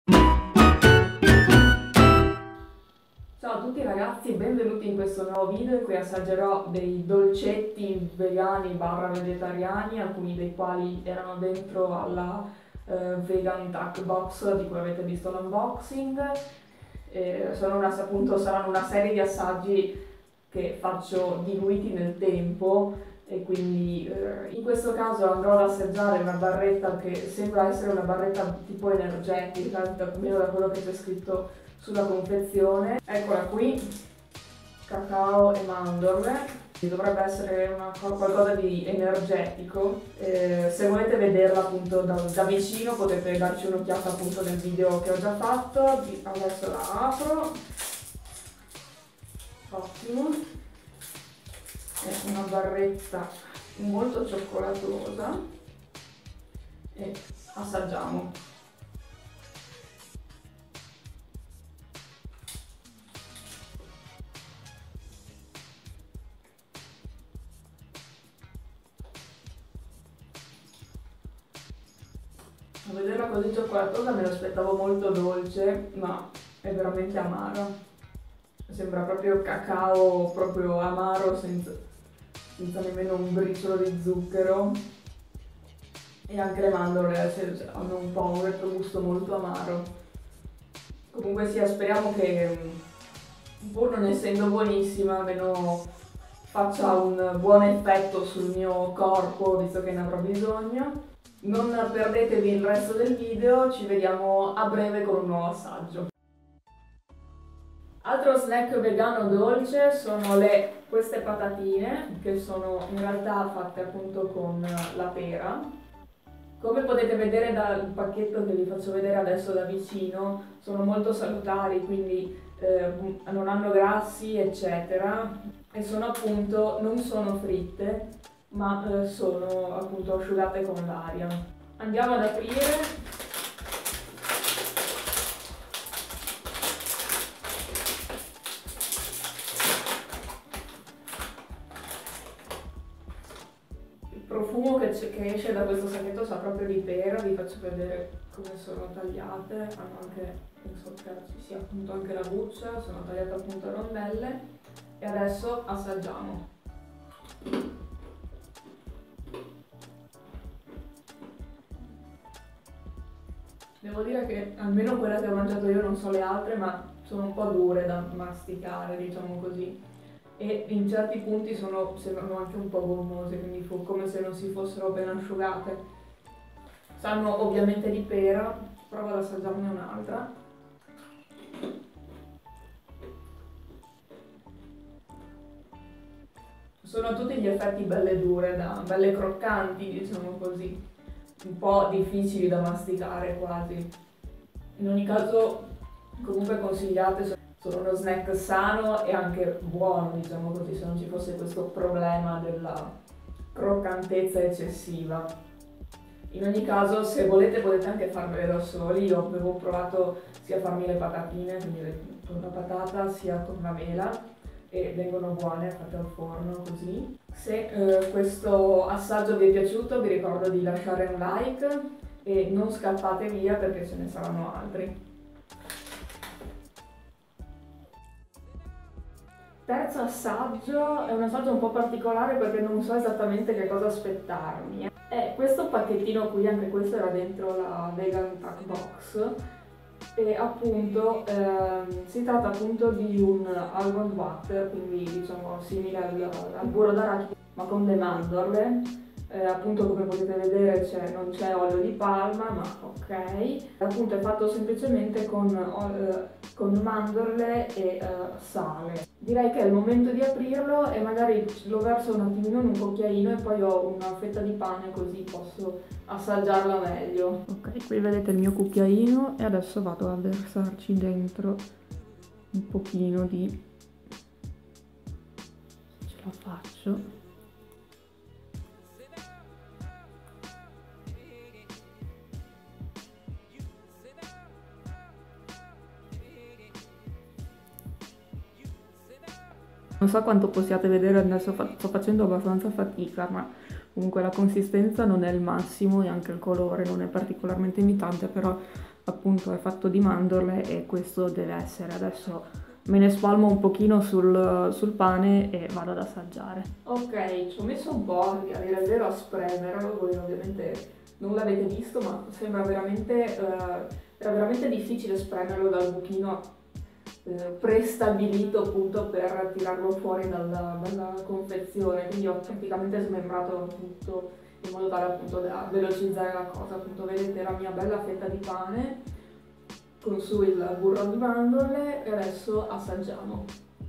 Ciao a tutti ragazzi e benvenuti in questo nuovo video in cui assaggerò dei dolcetti vegani barra vegetariani, alcuni dei quali erano dentro alla Vegan Tac Box di cui avete visto l'unboxing. Saranno una serie di assaggi che faccio diluiti nel tempo e quindi in questo caso andrò ad assaggiare una barretta che sembra essere una barretta tipo energetica, almeno da quello che c'è scritto sulla confezione. Eccola qui, cacao e mandorle. Dovrebbe essere qualcosa di energetico. Se volete vederla appunto da vicino potete darci un'occhiata appunto nel video che ho già fatto. Adesso la apro. Ottimo. È una barretta molto cioccolatosa e assaggiamo. A vederla così cioccolatosa me l'aspettavo molto dolce, ma è veramente amara. Sembra proprio cacao, proprio amaro, senza nemmeno un briciolo di zucchero. E anche le mandorle hanno un po' un retrogusto molto amaro. Comunque sia, speriamo che, pur non essendo buonissima, almeno faccia un buon effetto sul mio corpo, visto che ne avrò bisogno. Non perdetevi il resto del video, ci vediamo a breve con un nuovo assaggio. Altro snack vegano dolce sono queste patatine, che sono in realtà fatte appunto con la pera. Come potete vedere dal pacchetto che vi faccio vedere adesso da vicino, sono molto salutari, quindi non hanno grassi eccetera, e sono appunto, non sono fritte, ma sono appunto asciugate con l'aria. Andiamo ad aprire. Il profumo che esce da questo sacchetto sa proprio di pera, vi faccio vedere come sono tagliate, hanno anche, penso che ci sia appunto anche la buccia, sono tagliate appunto a rondelle e adesso assaggiamo. Devo dire che almeno quella che ho mangiato io, non so le altre, ma sono un po' dure da masticare, diciamo così. E in certi punti sembrano anche un po' gommose, quindi come se non si fossero ben asciugate. Sanno ovviamente di pera, provo ad assaggiarne un'altra. Sono a tutti gli effetti belle dure, belle croccanti, diciamo così. Un po' difficili da masticare quasi. In ogni caso comunque consigliate, sono uno snack sano e anche buono, diciamo così, se non ci fosse questo problema della croccantezza eccessiva. In ogni caso, se volete potete anche farvele da soli. Io avevo provato sia a farmi le patatine, quindi con la patata, sia con la mela, e vengono buone fatte al forno così. Se questo assaggio vi è piaciuto vi ricordo di lasciare un like e non scappate via perché ce ne saranno altri. Terzo assaggio è un assaggio un po' particolare perché non so esattamente che cosa aspettarmi. Questo pacchettino qui, anche questo era dentro la Vegan Tac Box. E appunto si tratta appunto di un almond butter, quindi diciamo simile al burro d'arachidi ma con le mandorle. Appunto come potete vedere non c'è olio di palma, ma ok. Appunto è fatto semplicemente con mandorle e sale. Direi che è il momento di aprirlo e magari lo verso un attimino in un cucchiaino e poi ho una fetta di pane così posso assaggiarla meglio. Ok, qui vedete il mio cucchiaino e adesso vado a versarci dentro un pochino di... ce la faccio. Non so quanto possiate vedere, adesso sto facendo abbastanza fatica, ma comunque la consistenza non è il massimo e anche il colore non è particolarmente invitante, però appunto è fatto di mandorle e questo deve essere. Adesso me ne spalmo un pochino sul pane e vado ad assaggiare. Ok, ci ho messo un po' a dire il vero a spremerlo, voi ovviamente non l'avete visto, ma sembra veramente, era veramente difficile spremerlo dal buchino prestabilito appunto per tirarlo fuori dalla confezione, quindi ho praticamente smembrato tutto in modo tale appunto da velocizzare la cosa. Appunto vedete la mia bella fetta di pane con su il burro di mandorle e adesso assaggiamo.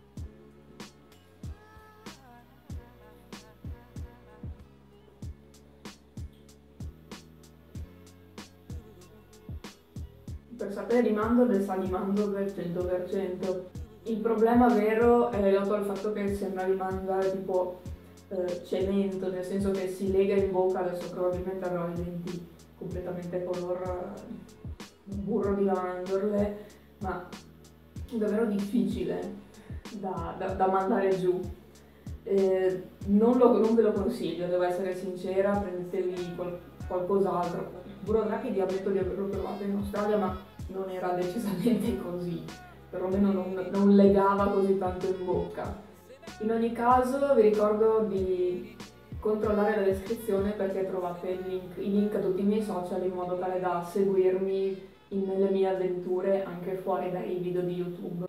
Per sapere di mandorle sa di mandorle al 100%. Il problema vero è legato al fatto che sembra di mangiare tipo cemento, nel senso che si lega in bocca, adesso probabilmente avrò i denti completamente color burro di mandorle, ma è davvero difficile da mandare giù. Non ve lo consiglio, devo essere sincera, prendetevi qualcos'altro. Burro d'arachidi ammetto di averlo provato in Australia, ma non era decisamente così, perlomeno non legava così tanto in bocca. In ogni caso vi ricordo di controllare la descrizione perché trovate i link a tutti i miei social in modo tale da seguirmi nelle mie avventure anche fuori dai video di YouTube.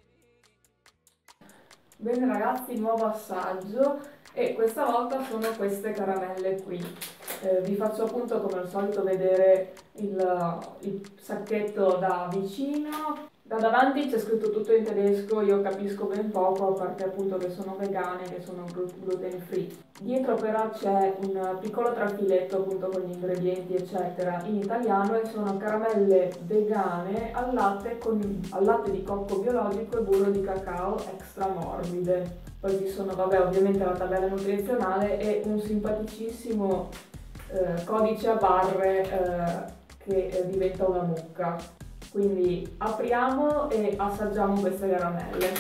Bene ragazzi, nuovo assaggio e questa volta sono queste caramelle qui. Vi faccio appunto come al solito vedere il sacchetto da vicino. Da davanti c'è scritto tutto in tedesco, io capisco ben poco, a parte appunto che sono vegane, che sono gluten free. Dietro però c'è un piccolo trafiletto appunto con gli ingredienti eccetera in italiano e sono caramelle vegane al latte di cocco biologico e burro di cacao extra morbide. Poi ci sono, vabbè, ovviamente la tabella nutrizionale e un simpaticissimo codice a barre che diventa una mucca. Quindi apriamo e assaggiamo queste caramelle.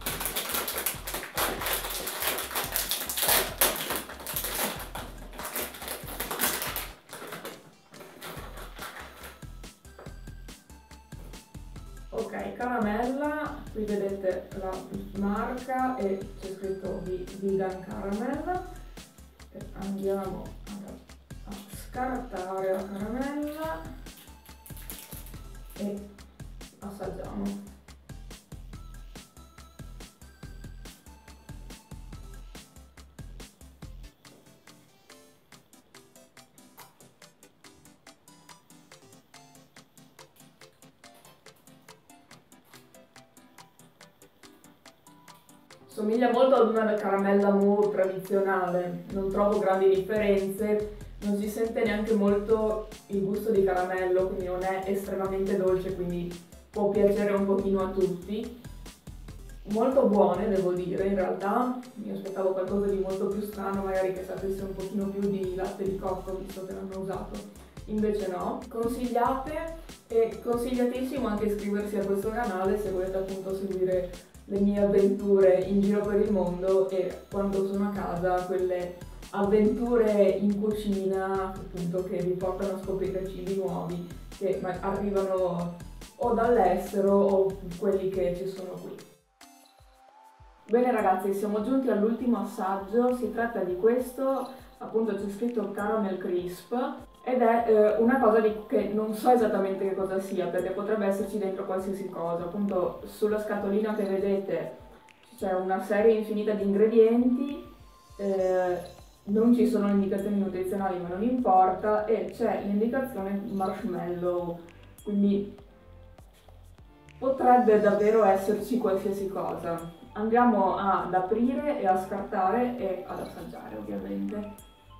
Ok, caramella, qui vedete la marca e c'è scritto vegan caramel. Andiamo a scartare la caramella e assaggiamo. Somiglia molto ad una caramella Moore tradizionale, non trovo grandi differenze, non si sente neanche molto il gusto di caramello, quindi non è estremamente dolce, quindi può piacere un pochino a tutti. Molto buone devo dire, in realtà mi aspettavo qualcosa di molto più strano, magari che sapesse un pochino più di latte di cocco visto che l'hanno usato, invece no. Consigliate e consigliatissimo anche iscriversi a questo canale se volete appunto seguire le mie avventure in giro per il mondo e quando sono a casa quelle avventure in cucina appunto che vi portano a scoprire cibi nuovi che arrivano o dall'estero o quelli che ci sono qui. Bene ragazzi, siamo giunti all'ultimo assaggio, si tratta di questo, appunto c'è scritto Caramel Crisp ed è una cosa che non so esattamente che cosa sia perché potrebbe esserci dentro qualsiasi cosa, appunto sulla scatolina che vedete c'è una serie infinita di ingredienti, non ci sono indicazioni nutrizionali ma non importa e c'è l'indicazione marshmallow, quindi potrebbe davvero esserci qualsiasi cosa. Andiamo ad aprire e a scartare e ad assaggiare ovviamente.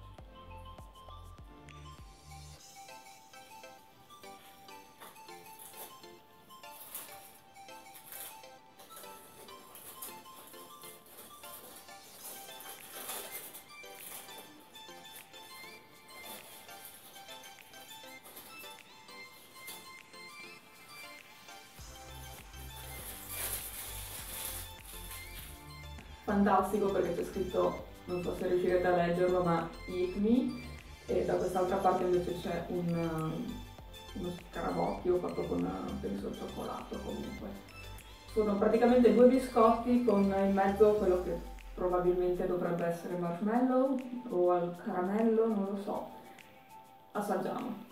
Fantastico perché c'è scritto, non so se riuscirete a leggerlo, ma Eat Me e da quest'altra parte invece c'è uno scarabocchio fatto con, penso, il cioccolato comunque. Sono praticamente 2 biscotti con in mezzo quello che probabilmente dovrebbe essere marshmallow o al caramello, non lo so. Assaggiamo.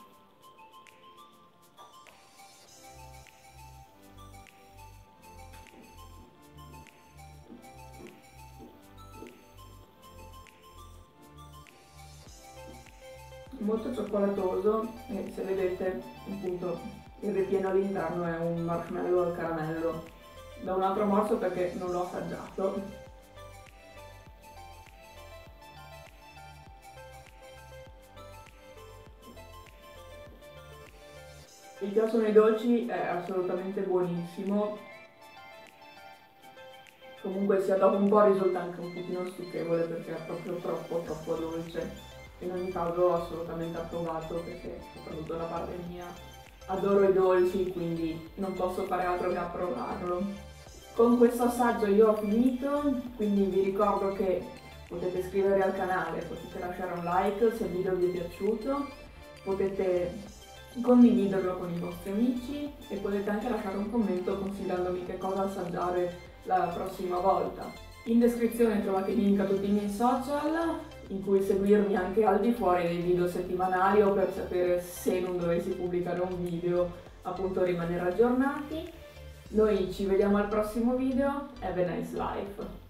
Molto cioccolato e se vedete appunto il ripieno all'interno è un marshmallow al caramello. Da un altro morso perché non l'ho assaggiato. Mi piacciono i dolci, è assolutamente buonissimo. Comunque sia dopo un po' risulta anche un pochino stucchevole perché è proprio troppo dolce. In ogni caso assolutamente approvato perché soprattutto da parte mia adoro i dolci, quindi non posso fare altro che approvarlo. Con questo assaggio io ho finito, quindi vi ricordo che potete iscrivervi al canale, potete lasciare un like se il video vi è piaciuto, potete condividerlo con i vostri amici e potete anche lasciare un commento consigliandomi che cosa assaggiare la prossima volta. In descrizione trovate i link a tutti i miei social, in cui seguirmi anche al di fuori dei video settimanali o per sapere se non dovessi pubblicare un video, appunto rimanere aggiornati. Noi ci vediamo al prossimo video, have a nice life!